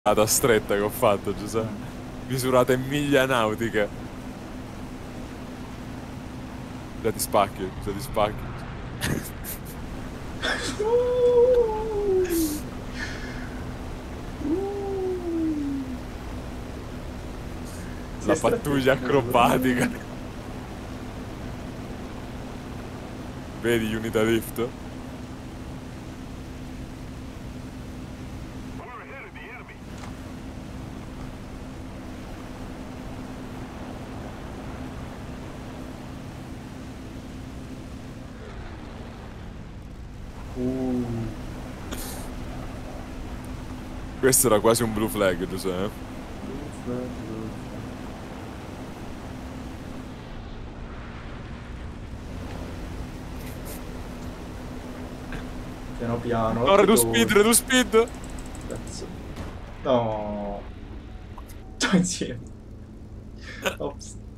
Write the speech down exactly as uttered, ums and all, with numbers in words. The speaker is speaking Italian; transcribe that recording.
La stretta che ho fatto, Giuseppe. Misurata in miglia nautiche. Già ti spacchi, già ti spacchi. La pattuglia acrobatica. Vedi Unita Lift? Uh. Questo era quasi un blue flag, tu sai? Piano piano. No, redo speed, redo speed. Cazzo. No. Sto insieme. Ops.